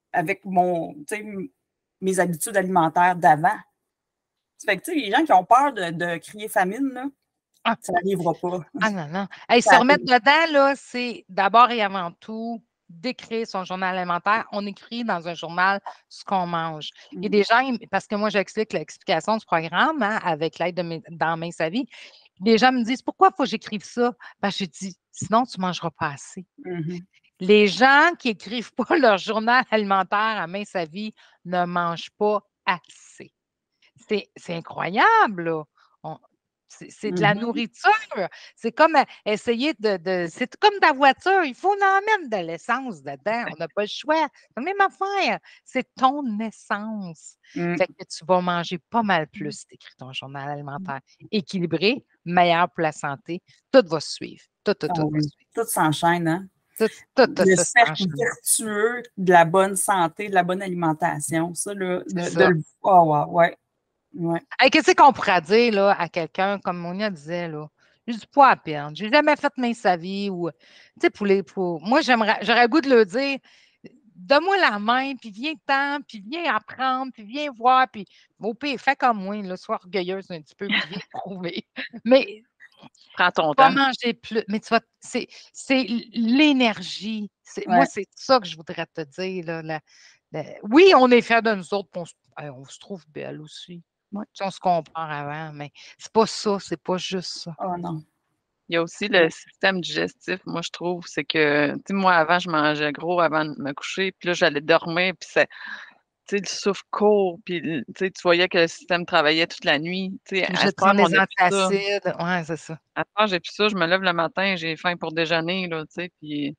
mes habitudes alimentaires d'avant. Ça fait que, les gens qui ont peur de crier famine, là, ça n'arrivera pas. Ah non, non. Hey, se remettre dedans, là, c'est d'abord et avant tout d'écrire son journal alimentaire. On écrit dans un journal ce qu'on mange. Il y a des gens, parce que moi, j'explique l'explication du programme avec l'aide dans Main-Sa-Vie. Les gens me disent pourquoi il faut que j'écrive ça? Parce que je dis sinon, tu ne mangeras pas assez. Les gens qui n'écrivent pas leur journal alimentaire à Main-Sa-Vie ne mangent pas assez. C'est incroyable, là. C'est de la nourriture. C'est comme essayer c'est comme ta voiture. Il faut en mettre de l'essence dedans. On n'a pas le choix. C'est la même affaire. C'est ton essence. Fait que tu vas manger pas mal plus si tu écris ton journal alimentaire équilibré, meilleur pour la santé. Tout va suivre. Tout va suivre. Tout s'enchaîne, hein? Tout le cercle vertueux de la bonne santé, de la bonne alimentation. Ça, là, ouais. Hey, qu'est-ce qu'on pourrait dire là, à quelqu'un, comme Monia disait, là? J'ai du poids à perdre. J'ai jamais fait Main-Sa-Vie ou. Tu sais, moi, j'aurais le goût de leur dire donne-moi la main, puis viens-t'en, puis viens apprendre, puis viens voir, puis au pire, fais comme moi, là, sois orgueilleuse un petit peu, puis viens prouver. Mais. Prends ton pas temps. manger plus. Mais tu vois, c'est l'énergie. Moi, c'est ça que je voudrais te dire. Là, oui, on est fiers de nous autres, on se trouve belle aussi. Si on se compare avant, mais c'est pas ça, c'est pas juste ça. Oh non. Il y a aussi le système digestif, moi, je trouve. C'est que, tu sais, moi, avant, je mangeais gros avant de me coucher, puis là, j'allais dormir, puis tu sais, le souffle court, puis tu voyais que le système travaillait toute la nuit. Tu sais, Je prends des antacides. Ouais, c'est ça. À ce temps, j'ai plus ça. Je me lève le matin, j'ai faim pour déjeuner, là, tu sais, puis.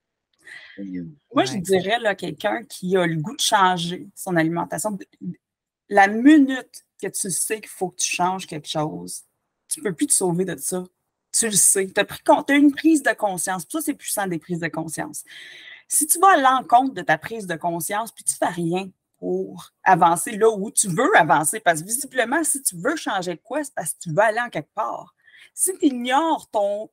Moi, je dirais, là, quelqu'un qui a le goût de changer son alimentation, la minute que tu sais qu'il faut que tu changes quelque chose, tu ne peux plus te sauver de ça. Tu le sais. Tu as une prise de conscience. Puis ça, c'est puissant des prises de conscience. Si tu vas à l'encontre de ta prise de conscience, puis tu ne fais rien pour avancer là où tu veux avancer, parce que visiblement, si tu veux changer de quoi, c'est parce que tu veux aller en quelque part. Si tu ignores ton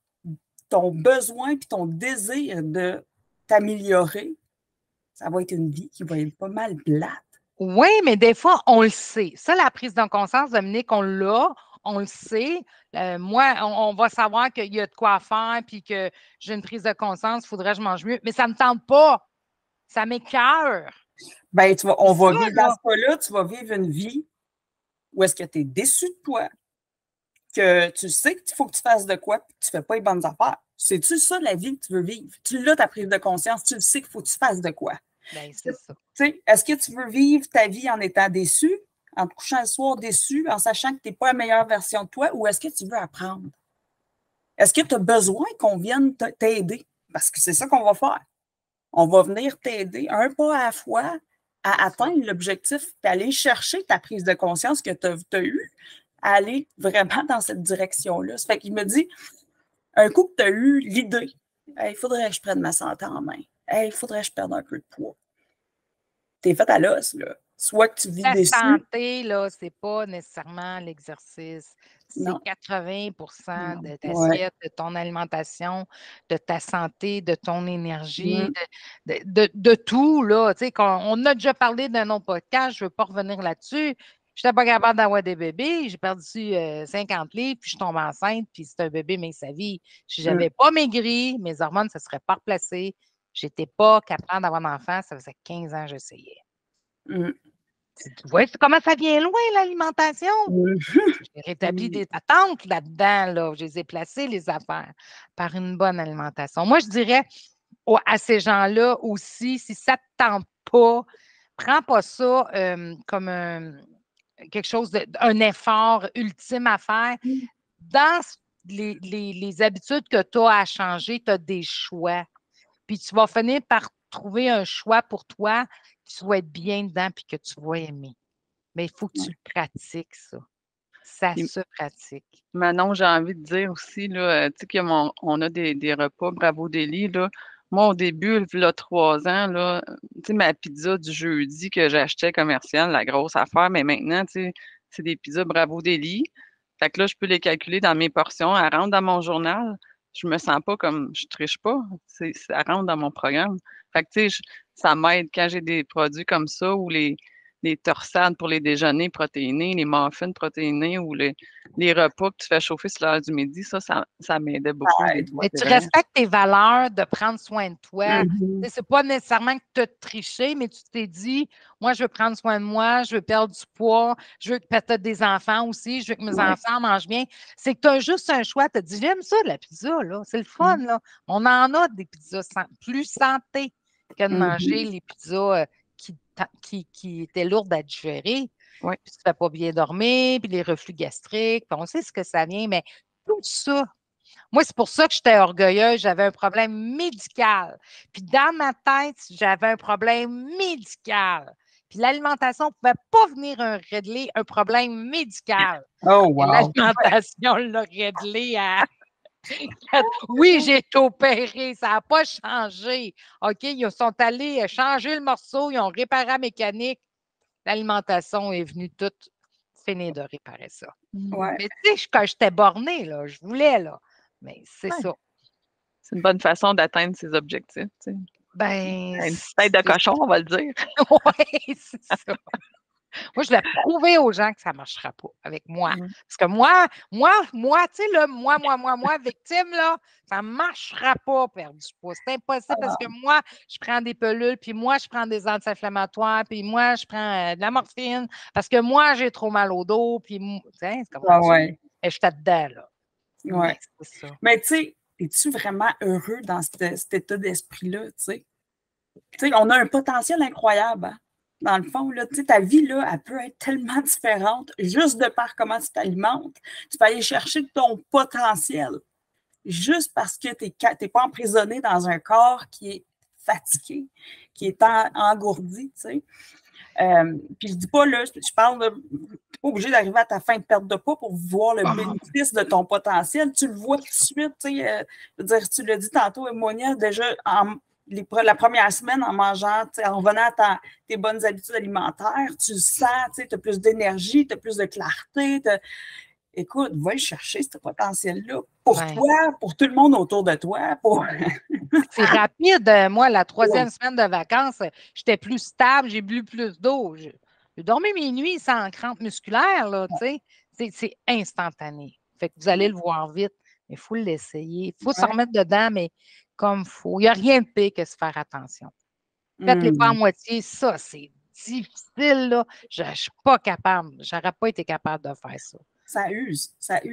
besoin puis ton désir de t'améliorer, ça va être une vie qui va être pas mal plate. Oui, mais des fois, on le sait. Ça, la prise de conscience, Dominique, on l'a, on le sait. Moi, on va savoir qu'il y a de quoi faire puis que j'ai une prise de conscience, il faudrait que je mange mieux. Mais ça ne me tente pas. Ça m'écoeure. Bien, on va vivre dans ce cas-là, tu vas vivre une vie où est-ce que tu es déçu de toi, que tu sais qu'il faut que tu fasses de quoi puis que tu ne fais pas les bonnes affaires. C'est-tu ça la vie que tu veux vivre? Tu l'as ta prise de conscience, tu le sais qu'il faut que tu fasses de quoi. Bien, c'est ça. Est-ce que tu veux vivre ta vie en étant déçu, en te couchant le soir déçu, en sachant que tu n'es pas la meilleure version de toi, ou est-ce que tu veux apprendre? Est-ce que tu as besoin qu'on vienne t'aider? Parce que c'est ça qu'on va faire. On va venir t'aider un pas à la fois à atteindre l'objectif et aller chercher ta prise de conscience que tu as eue, à aller vraiment dans cette direction-là. Ça fait qu'il me dit, un coup que tu as eu l'idée, il faudrait que je prenne ma santé en main. Il faudrait que je perde un peu de poids. T'es fait à l'os, là. Soit que tu vis déçu. La santé, là, c'est pas nécessairement l'exercice. C'est 80 de ta assiette, de ton alimentation, de ta santé, de ton énergie, de tout, là. Tu sais, on a déjà parlé d'un autre podcast, je ne veux pas revenir là-dessus. Je n'étais pas capable d'avoir des bébés. J'ai perdu 50 livres, puis je tombe enceinte, puis c'est un bébé, mais sa vie. Si je n'avais pas maigri, mes hormones ne se seraient pas replacées. Je n'étais pas capable d'avoir un enfant. Ça faisait 15 ans que j'essayais. Tu vois comment ça vient loin, l'alimentation? J'ai rétabli des attentes là-dedans, là. Je les ai placées, les affaires, par une bonne alimentation. Moi, je dirais à ces gens-là aussi, si ça ne te tente pas, prends pas ça comme quelque chose un effort ultime à faire. Dans les habitudes que tu as à changer, tu as des choix. Puis tu vas finir par trouver un choix pour toi qui va être bien dedans puis que tu vas aimer. Mais il faut que tu le pratiques, ça. Ça se pratique. Manon, j'ai envie de dire aussi, là, tu sais qu'on a des repas Bravo Deli, là. Moi, au début, il y a 3 ans, là, tu sais, ma pizza du jeudi que j'achetais commerciale, la grosse affaire, mais maintenant, tu sais, c'est des pizzas Bravo Deli. Fait que là, je peux les calculer dans mes portions. Elle rentre dans mon journal. Je me sens pas comme je triche pas. Ça rentre dans mon programme. Fait que, tu sais, ça m'aide quand j'ai des produits comme ça ou les torsades pour les déjeuners protéinés, les muffins protéinés ou les repas que tu fais chauffer sur l'heure du midi, ça m'aidait beaucoup. Mais tu respectes tes valeurs de prendre soin de toi. C'est pas nécessairement que tu as triché, mais tu t'es dit, moi, je veux prendre soin de moi, je veux perdre du poids, je veux que tu aies des enfants aussi, je veux que mes enfants mangent bien. C'est que tu as juste un choix. Tu as dit, j'aime ça, de la pizza, là. C'est le fun, là. On en a des pizzas plus santé que de manger les pizzas qui étaient lourdes à digérer. Oui. Puis tu ne fais pas bien dormir, puis les reflux gastriques, puis on sait ce que ça vient, mais tout ça. Moi, c'est pour ça que j'étais orgueilleuse. J'avais un problème médical. Puis dans ma tête, j'avais un problème médical. Puis l'alimentation ne pouvait pas venir régler un problème médical. Oh, wow! L'alimentation l'a réglé à... Oui, j'ai été opérée, ça n'a pas changé. OK, ils sont allés changer le morceau, ils ont réparé la mécanique. L'alimentation est venue toute finir de réparer ça. Ouais. Mais tu sais, quand j'étais bornée, là, je voulais, là. Mais c'est ça. C'est une bonne façon d'atteindre ses objectifs. Tu sais. Ben, une tête de cochon, on va le dire. Oui, c'est ça. Moi, je l'ai prouvé aux gens que ça ne marchera pas avec moi. Parce que moi, tu sais, là, moi, victime, là, ça ne marchera pas perdre du poids. C'est impossible parce que moi, je prends des pelules, puis moi, je prends des anti-inflammatoires, puis moi, je prends de la morphine parce que moi, j'ai trop mal au dos, puis, c'est comme ça. Ouais. Et je suis dedans, là. Ouais. C'est ça. Mais tu sais, es-tu vraiment heureux dans cet état d'esprit-là, tu sais? Tu sais, on a un potentiel incroyable, hein? Dans le fond, là, ta vie, là, elle peut être tellement différente juste de par comment tu t'alimentes. Tu peux aller chercher ton potentiel juste parce que tu n'es pas emprisonné dans un corps qui est fatigué, qui est engourdi, tu sais. Puis je dis pas, là, je parle de... Tu n'es pas obligé d'arriver à ta fin de perte de poids pour voir le bénéfice de ton potentiel. Tu le vois tout de suite, tu sais. Je veux dire, tu l'as dit tantôt, Monia, déjà, la première semaine, en mangeant, en revenant à tes bonnes habitudes alimentaires, tu le sens, tu as plus d'énergie, tu as plus de clarté. Écoute, va le chercher, ce potentiel-là. Pour toi, pour tout le monde autour de toi. C'est rapide. Moi, la 3e semaine de vacances, j'étais plus stable, j'ai bu plus d'eau. J'ai dormi mes nuits sans crampe musculaire, là, tu sais. C'est instantané. Fait que vous allez le voir vite, mais il faut l'essayer. Il faut s'en remettre dedans, mais comme il faut. Il n'y a rien de pire que se faire attention. Faites-les pas à moitié. Ça, c'est difficile, là. Je ne suis pas capable. Je n'aurais pas été capable de faire ça. Ça use.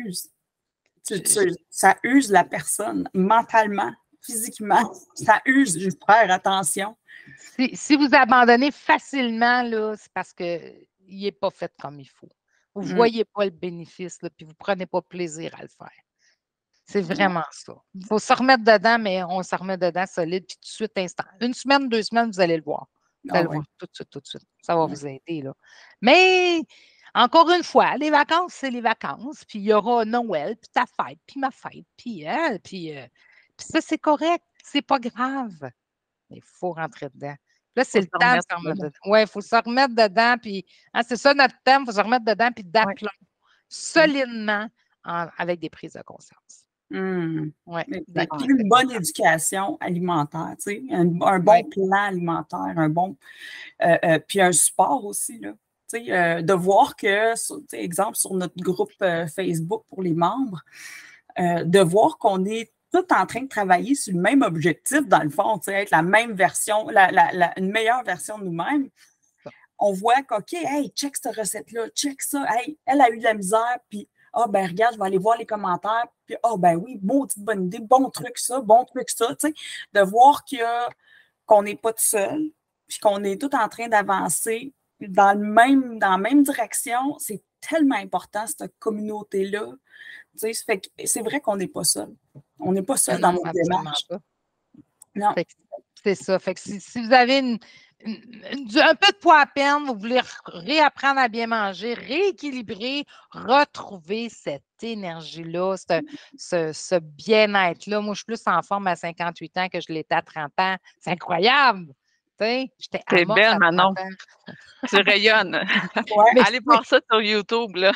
Ça use la personne mentalement, physiquement. Ça use. Je faire attention. Si vous abandonnez facilement, là, c'est parce qu'il n'est pas fait comme il faut. Vous ne voyez pas le bénéfice, là, puis vous ne prenez pas plaisir à le faire. C'est vraiment ça. Il faut se remettre dedans, mais on se remet dedans solide, puis tout de suite, instant. 1 semaine, 2 semaines, vous allez le voir. Vous allez le voir tout de suite. Ça va vous aider, là. Mais, encore une fois, les vacances, c'est les vacances, puis il y aura Noël, puis ta fête, puis ma fête, puis ça, c'est correct. C'est pas grave. Mais il faut rentrer dedans. Là, c'est le temps de se remettre dedans. Oui, il faut se remettre dedans, puis c'est ça notre thème, il faut se remettre dedans, puis d'aplomb, solidement, avec des prises de conscience. Ouais. Puis une bonne éducation alimentaire, tu sais, un bon plan alimentaire, puis un support aussi, là. Tu sais, de voir que, exemple, sur notre groupe Facebook pour les membres, de voir qu'on est tout en train de travailler sur le même objectif, dans le fond, tu sais, être la même version, une meilleure version de nous-mêmes. on voit qu'OK, hey, check cette recette-là, check ça, hey, elle a eu de la misère, puis ben regarde, je vais aller voir les commentaires, puis ben oui, maudite bonne idée, bon truc ça, tu sais, de voir qu'on n'est pas tout seul, puis qu'on est tout en train d'avancer dans la même direction, c'est tellement important, cette communauté-là. Tu sais, c'est vrai qu'on n'est pas seul. On n'est pas seul dans notre démarche. Non. C'est ça. Fait que si vous avez un peu de poids à peine, vous voulez réapprendre à bien manger, rééquilibrer, retrouver cette énergie-là, ce bien-être-là. Moi, je suis plus en forme à 58 ans que je l'étais à 30 ans. C'est incroyable! J'étais T'es belle, Manon. Tu rayonnes. Ouais. Allez voir ça sur YouTube, là.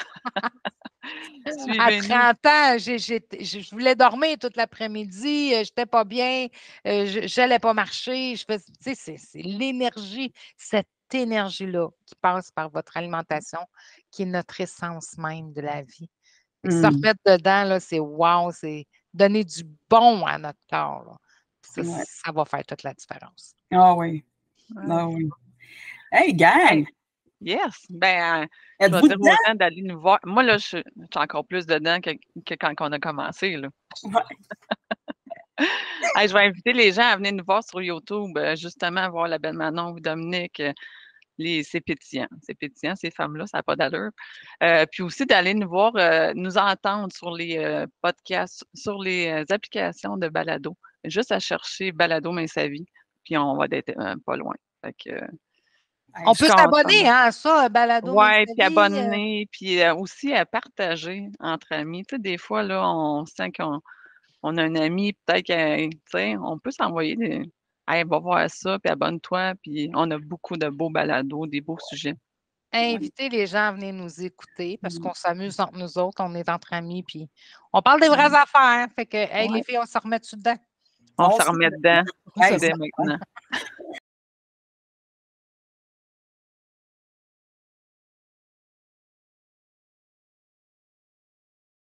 À 30 ans, je voulais dormir toute l'après-midi, je n'étais pas bien, je n'allais pas marcher. C'est l'énergie, cette énergie-là qui passe par votre alimentation, qui est notre essence même de la vie. Se remettre dedans, là, c'est wow, c'est donner du bon à notre corps. Là. Ça va faire toute la différence. Ah oui. Ah oui. Hey, gang! Yes! Ben, je vais dire aux gens d'aller nous voir. Moi, là, je suis encore plus dedans que quand on a commencé. Là. Ouais. Hey, je vais inviter les gens à venir nous voir sur YouTube, justement, voir la belle Manon ou Dominique. C'est pétillant. C'est pétillant, ces femmes-là, ça n'a pas d'allure. Puis aussi d'aller nous voir, nous entendre sur les podcasts, sur les applications de balado. Juste à chercher Balado Main sa vie, puis on va être pas loin. Fait que, on peut s'abonner à ça, Balado. Oui, puis abonner, puis aussi à partager entre amis. Tu sais, des fois, là, on sent qu'on a un ami, peut-être qu'on peut s'envoyer des. Hey, va voir ça, puis abonne-toi, puis on a beaucoup de beaux balados, des beaux sujets. Invitez les gens à venir nous écouter parce qu'on s'amuse entre nous autres, on est entre amis, puis on parle des vraies affaires. Fait que, hey, les filles, on se remet dedans. On se remet dedans dès maintenant.